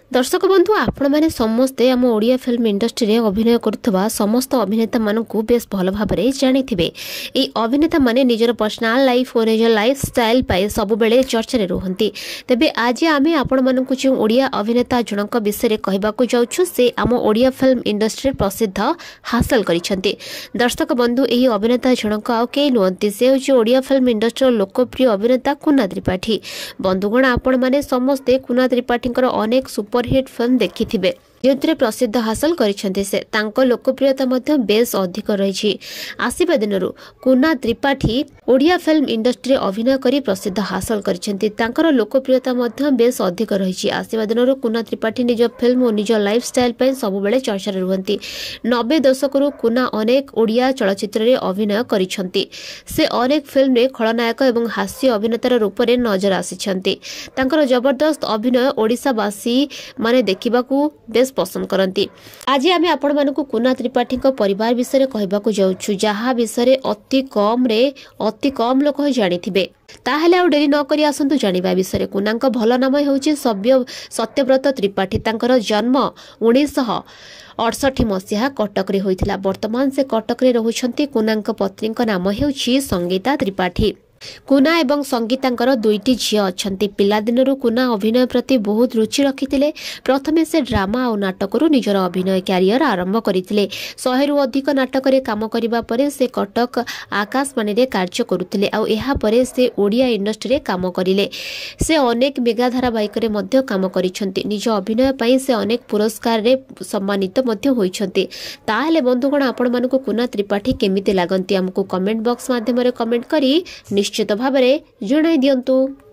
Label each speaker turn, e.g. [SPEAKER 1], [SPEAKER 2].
[SPEAKER 1] दर्शक बंधु आपण मैंने समस्ते आम ओडिया फिल्म इंडस्ट्री रे अभिनय करुवा समस्त अभिनेता मानू बेस भल भाव जानी अभिनेता माने निजर पर्सनाल लाइफ और निजर लाइफ स्टाइल पाए सब बेले चर्चा रे रुहंती। तेबे आज आमे आपण मानकु जो ओडिया अभिनेता जनक विषय कहबाकू जाउछु से आम ओडिया फिल्म इंडस्ट्री प्रसिद्ध हासिल करिसेंती। दर्शक बंधु एही अभिनेता जनक आउ के नुहंती से होची ओडिया फिल्म इंडस्ट्री लोकप्रिय अभिनेता कुना त्रिपाठी। बंधुगण आपण माने समस्ते कुना त्रिपाठींकर अनेक सुपरहिट फिल्म देखिथिबे जो प्रसिद्ध हासिल करिसेंते से तांको लोकप्रियता मध्य बेस अधिक रही। आसिबा दिनरु कुना त्रिपाठी ओडिया फिल्म इंडस्ट्री अभिनय करी प्रसिद्ध हासिल करिसेंते तांकर लोकप्रियता मध्य बेस अधिक रही। आसिबा दिनरु कुना त्रिपाठी निज फिल्म और निज लाइफस्टाइल पय सब बेले चर्चा रे रुहंती। 90 दशकरू कुना अनेक ओडिया चलचित्र रे अभिनय करिसेंती। से अनेक फिल्म रे खलनायक एवं हास्य अभिनेतार रूप में नजर आसिछंती। तांकर जबरदस्त अभिनय ओडिसावासी माने देखिबाकू बेस पसंद करती। आज आम आपण मानक कुना त्रिपाठी परिवार विषय कहबाकू जाउछु जहा विषय अति कम लोक जानिथिबे। ताहेले आ डेरी न करी आसंतु जानिबा विषय। कुनांक भल नाम हेउची सत्यव्रत त्रिपाठी। तांकर जन्म 1968 मसीहा कटक रे होइथिला। वर्तमान से कटक रे रहुछंती। कुनांक पत्नी नाम हेउची संगीता त्रिपाठी। कुना एवं संगीतांकर दुईटी झियो अछंती। पिला दिनरु कुना अभिनय प्रति बहुत रुचि रखिथिले। प्रथमे से ड्रामा और नाटकरू निजर अभिनय कैरियर आरंभ करथिले। 100 रु अधिक नाटक रे काम करिबा परे से कटक आकाशवाणी रे कार्य करुथिले। आ एहा परे से ओडिया इंडस्ट्री रे काम करिले। से अनेक मेगा धारावाहिक रे मध्य काम करिसंती। निज अभिनय पई से अनेक पुरस्कार रे सम्मानित मध्य होइछंती। ताहेले बंधुगण आपण मानकु कुना त्रिपाठी केमिति लागंती हमकु कमेंट बॉक्स माध्यम रे कमेंट करी निश्चित भाव में जणाई दियंतु।